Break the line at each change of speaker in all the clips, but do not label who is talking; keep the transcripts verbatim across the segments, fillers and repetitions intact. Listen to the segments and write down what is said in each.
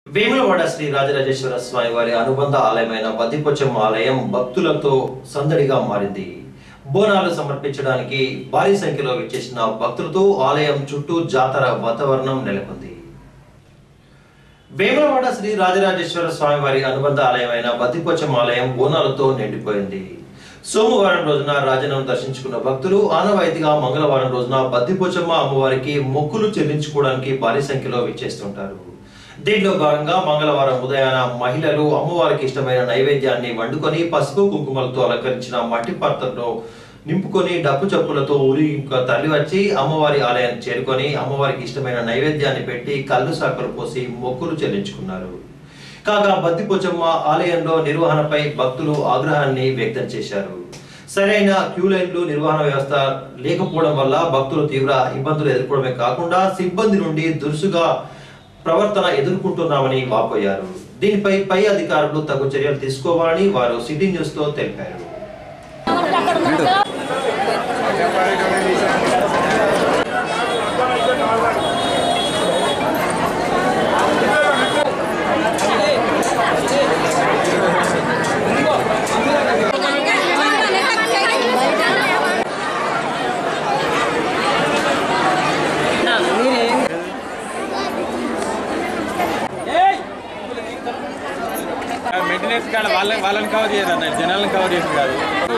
వేములవాడ శ్రీ రాజరాజేశ్వర స్వామి వారి అనుబంధ ఆలయమైన బద్దిపోచమ్మ ఆలయం భక్తులతో సందడిగా మారింది. బోనాలు సమర్పించడానికి భారీ సంఖ్యలో విచ్చేసిన భక్తులతో ఆలయం చుట్టూ జాతర వాతావరణం నెలకొంది. వేములవాడ శ్రీ రాజరాజేశ్వర స్వామి వారి అనుబంధ ఆలయమైన బద్దిపోచమ్మ ఆలయం బోనాలతో నిండిపోయింది. సోమవారం రోజున రాజనం దర్శించుకున్న భక్తులు ఆనవాయితీగా మంగళవారం రోజున బద్దిపోచమ్మ అమ్మవారికి మొక్కులు చెల్లించుకోవడానికి భారీ సంఖ్యలో విచ్చేస్తుంటారు. దీనిలో భాగంగా మంగళవారం ఉదయాన మహిళలు అమ్మవారికి ఇష్టమైన నైవేద్యాన్ని వండుకొని పసుపు కుంకుమలతో అలంకరించిన మట్టి పాత్రలో నింపుకొని డప్పు చప్పులతో ఊరిగా తరలి వచ్చి అమ్మవారి ఆలయాన్ని చేరుకొని అమ్మవారికి ఇష్టమైన నైవేద్యాన్ని పెట్టి కళ్ళు సాకలు పోసి మొక్కులు చెల్లించుకున్నారు. కాగా బద్దిపోచమ్మ ఆలయంలో నిర్వహణపై భక్తులు ఆగ్రహాన్ని వ్యక్తం చేశారు. సరైన క్యూ లైన్లు నిర్వహణ వ్యవస్థ లేకపోవడం వల్ల భక్తులు తీవ్ర ఇబ్బందులు ఎదుర్కోవడమే కాకుండా సిబ్బంది నుండి దురుసుగా ప్రవర్తన ఎదుర్కొంటున్నామని వాపోయారు. దీనిపై పై అధికారులు తగు చర్యలు తీసుకోవాలని వారు సిటీ న్యూస్ తో తెలిపారు.
మెయింటెనెన్స్ కాడ వాళ్ళ వాళ్ళని కవర్ చేయరు అన్న, జనాలను కవర్ చేసి కాదు.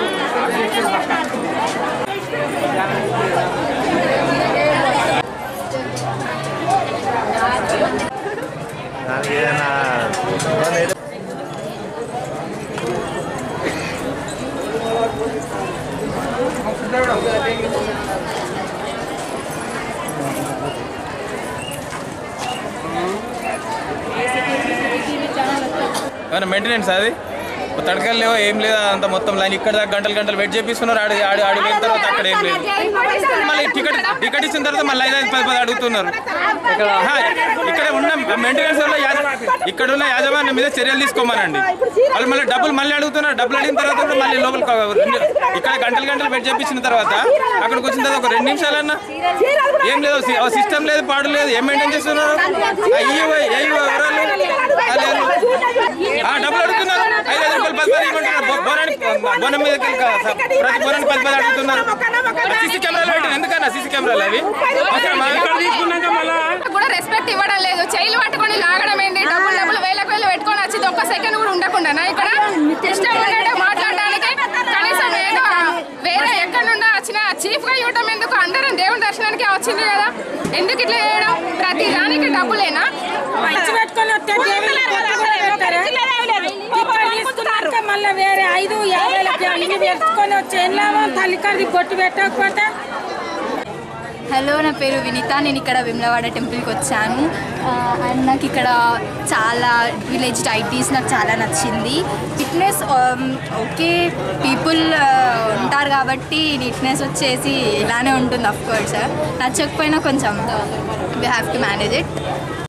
ఏమన్నా మెయింటెనెన్స్ అది తడకలు లేవో ఏం లేదా అంత మొత్తం లైన్ ఇక్కడ దాకా గంటలు గంటలు వెయిట్ చేపిస్తున్నారు. ఆడి ఆడి ఆడి పోయిన తర్వాత అక్కడ ఏం లేదు. మళ్ళీ టికెట్ టికెట్ ఇచ్చిన తర్వాత మళ్ళీ ఐదు ఐదు పది పది అడుగుతున్నారు. ఇక్కడ ఉన్న మెయింటెనెన్స్ వల్ల ఇక్కడ ఉన్న యాజమాన్యం మీద చర్యలు తీసుకోమనండి. వాళ్ళు మళ్ళీ డబ్బులు మళ్ళీ అడుగుతున్నారు. డబ్బులు అడిగిన తర్వాత మళ్ళీ లోపల ఇక్కడ గంటలు గంటలు వెయిట్ చేపించిన తర్వాత అక్కడికి వచ్చిన తర్వాత ఒక రెండు నిమిషాలన్నా ఏం లేదు, సిస్టమ్ లేదు, పాడు లేదు. ఏం మెయింటైన్ చేస్తున్నారు? డబ్బులు అడుగుతున్నారు. ఐదు ఐదు రూపాయలు పది పది ఇవ్వమంటున్నారు. బోనం మీద ప్రతి బోనానికి పది పది అడుగుతున్నారు. సీసీ కెమెరాలు పెట్టిన ఎందుకన్నా సీసీ కెమెరాలు అవి
కూడా రెస్పెక్ట్ ఇవ్వడం లేదు. చైలు పట్టుకొని లాగడం ఏంటి? డబ్బులు డబ్బులు వేలకు వేలు పెట్టుకొని వచ్చింది. ఒక్క సెకండ్ కూడా ఉండకుండా ఇక్కడ ఇష్టం ఉన్నట్టు మాట్లాడడానికి కనీసం ఏదో వేరే ఎక్కడ నుండి వచ్చిన చీఫ్ గా ఇవ్వడం ఎందుకు? అందరం దేవుని దర్శనానికి వచ్చింది కదా, ఎందుకు ఇట్లా చేయడం? ప్రతి దానికి డబ్బులేనా?
మళ్ళీ వేరే ఐదు యాభై పెట్టుకొని వచ్చేలా తల్లికాడికి బొట్టు పెట్టకపోతే.
హలో, నా పేరు వినీత. నేను ఇక్కడ వేములవాడ టెంపుల్కి వచ్చాను. అండ్ నాకు ఇక్కడ చాలా విలేజ్ డైటీస్ నాకు చాలా నచ్చింది. ఫిట్నెస్ ఓకే, పీపుల్ ఉంటారు కాబట్టి నీట్నెస్ వచ్చేసి ఇలానే ఉంటుంది. అఫ్కోర్స్ నచ్చకపోయినా కొంచెం we have to manage it.